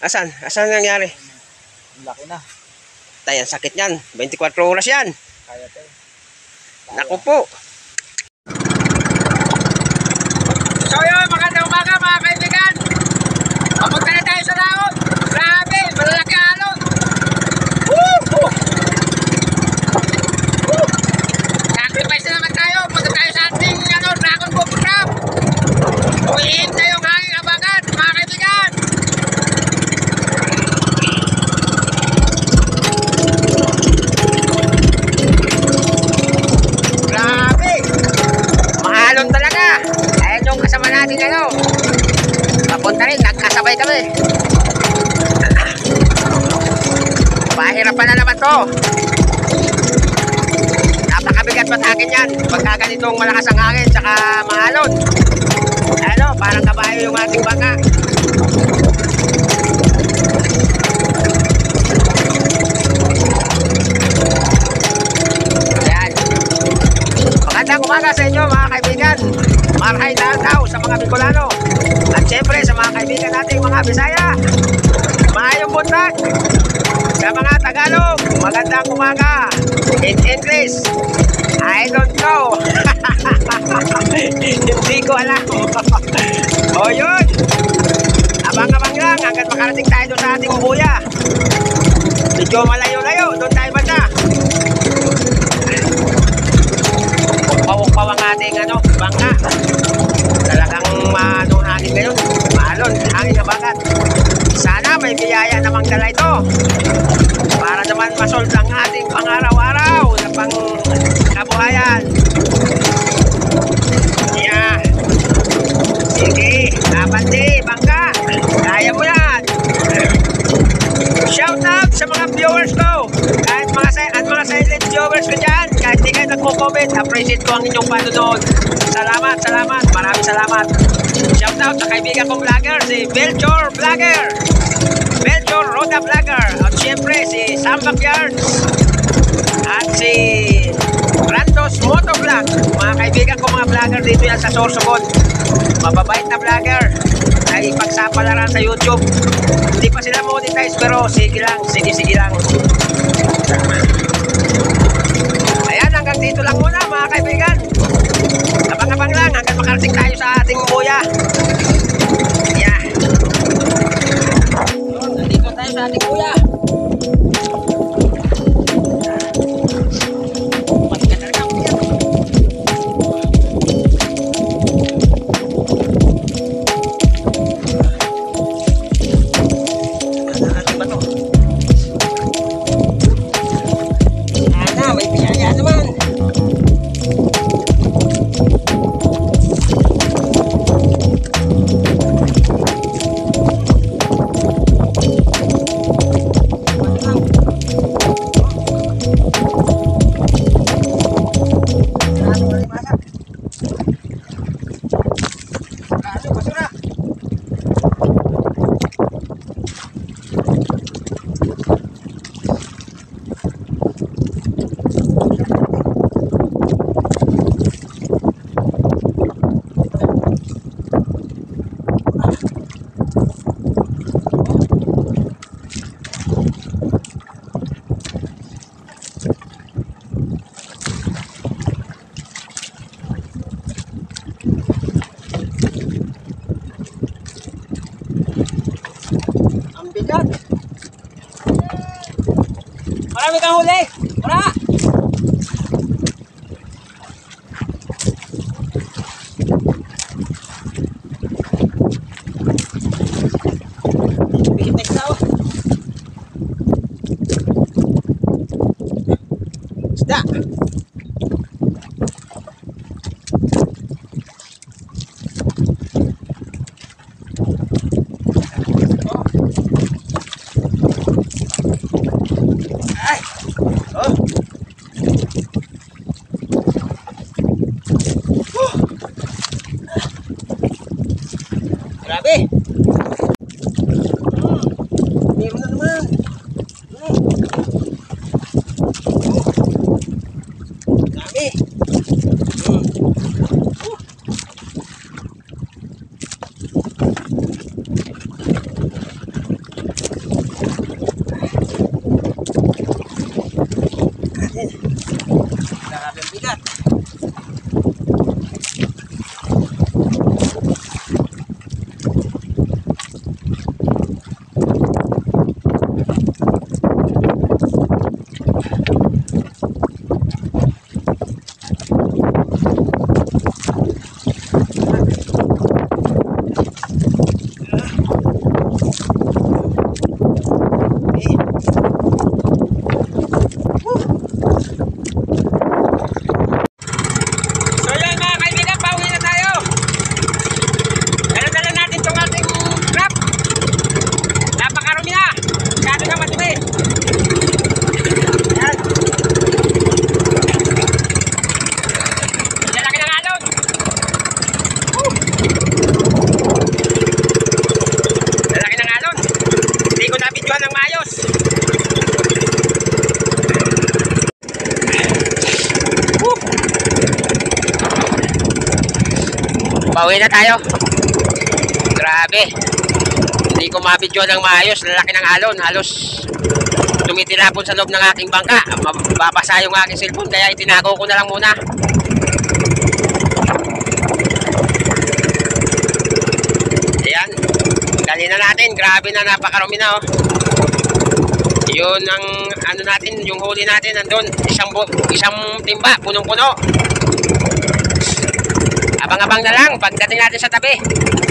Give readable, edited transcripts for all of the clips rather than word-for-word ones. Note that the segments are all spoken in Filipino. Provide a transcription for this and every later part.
Asan? Asan nangyari? Laki na. Tayo, sakit yan. 24 oras yan. Kaya to. Naku po. So yun, magandang umaga mga kaibigan. Papunta na tayo sa laot. Grabe, malalaki alon. Sacrifice na naman tayo. Punta tayo sa ating Dragon Boat Crab. Uwiin tayo ng hanging abagan mga kaibigan. Grabe, maalon talaga. Ayan yung kasama natin papunta rin, nagkasabay kami. Pahirapan na naman to. Napakabigat patakin yan pagka ganitong malakas ang hangin tsaka maalon. Ano, parang kabayo yung ating bangka. Ayan. Magandang umaga sa inyo mga kaibigan. Marhay daw sa mga Bicolano. At syempre sa mga kaibigan nating mga Bisaya. Maayong buntag. Sa mga Tagalog, magandang umaga. In English, I don't know. Hindi ko alam. O yun. Abang-abang lang hanggang makarating tayo doon sa ating buya. Medyo malayo-layo. Doon tayo banda. Pawang-pawang ating bangka. Talagang manong hangin ngayon. Maalon, hangin na bagat. Sana may biyaya namang dala ito. Para naman masolve ang ating pang-araw-araw na pang kabuhayan. Yeah. Sige, napandi, bangka. Kaya mo yan. Shout out sa mga viewers ko. Kahit mga silent viewers ko dyan. Kahit di kayo nagko-comment, appreciate ko ang inyong panonood. Salamat, salamat. Maraming salamat. Shout out sa kaibigan kong vlogger, si Belchor Vlogger. Belchor Roda Vlogger. At syempre si Sam Backyards. At si Randos Motovlog. Mga kaibigan ko mga vlogger dito yan sa Sorsogon. Mababait na vlogger. Ay pagsapalaran sa YouTube. Hindi pa sila monetize pero sige lang, sige lang. Ayan, hanggang dito lang muna mga kaibigan. Abang-abang lang hanggang makarating tayo sa ating buya. Yeah. Nandito tayo sa ating buya. Marami kang huli! Para! Bigit na isaw. Isda! mabidyohan ng maayos. Pauwi na tayo. Grabe. Hindi ko mabidyohan ng maayos. Lalaki ng alon. Halos tumitilapon sa loob ng aking bangka. Mababasa yung aking cellphone. Kaya itinago ko na lang muna. Ayan. Kanina natin. Grabe na, napakarami na oh. Yun ang ano natin, yung huli natin nandun. Isang timba, punong-puno. Abang-abang na lang pagdating natin sa tabi.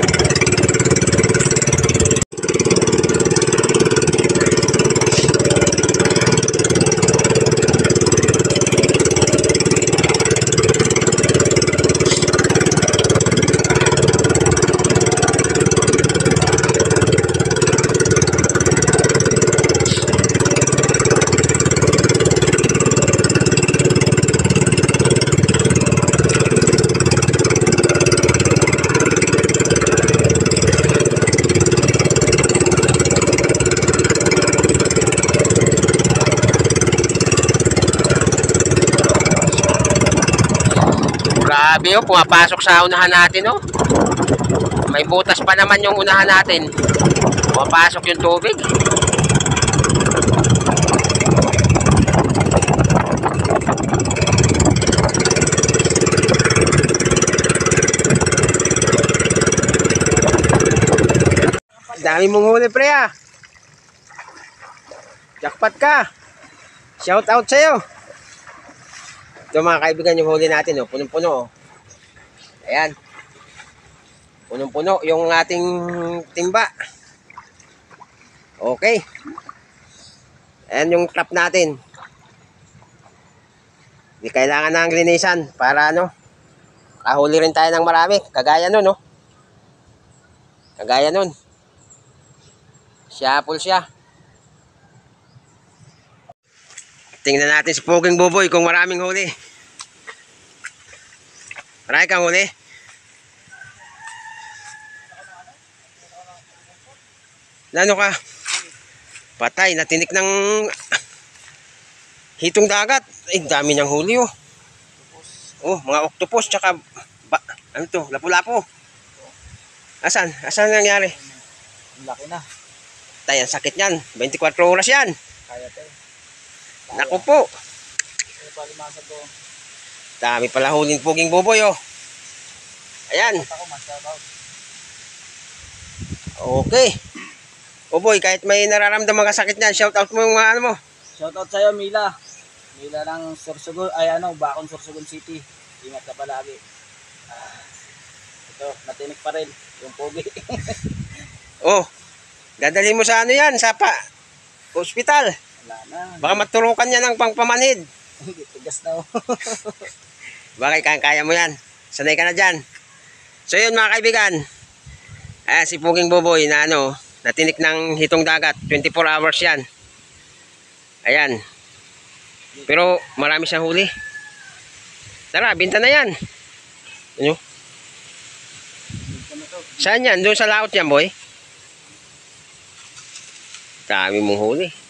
Grabe oh, pumapasok sa unahan natin oh. May butas pa naman yung unahan natin. Pumapasok yung tubig. Dami mong huli pre ah. Jackpot ka. Shout out sa'yo. Ito mga kaibigan yung huli natin oh, punong-puno oh. Ayan. Punong-puno yung ating timba. Okay. Ayan yung trap natin. Hindi kailangan ng linisan para ano, kahuli rin tayo ng marami. Kagaya nun oh. Kagaya nun. Siyapol siya. Tingnan natin si Poging Buboy kung maraming huli. Marami kang huli. Nano ka? Patay, natinik ng hitong dagat. Ay, dami ng huli oh. Oh, mga octopus tsaka ano to, lapu-lapu. Asan? Asan nangyari? Laki na. Tay, ang sakit niyan. 24 oras yan. Kaya tayo. Naku po. Ano pa limasag ko? Dami pala huling Poging Buboy oh. Ayan. Ako masabaw. Okay. Buboy, kahit may nararamdaman ka sakit niyan, shout out mo yung mga ano mo. Shoutout sa'yo, Mila. Mila ng Sorsogon, ay ano, Bacon, Sorsogon City. Ingat ka palagi. Ito, natinik pa rin. Yung pogi. Oh. Dadalhin mo sa ano yan, sa hospital. Wala na. Baka maturukan niya ng pangpamanhid. Tigas na oh. Bakit kaya mo yan? Sanay ka na dyan. So yun mga kaibigan. Ayan si Poging Buboy na ano, natinik ng hitong dagat. 24 hours yan. Ayan. Pero marami siyang huli. Tara, binta na yan. Ano? Saan yan? Doon sa laot yan boy? Dami mong huli.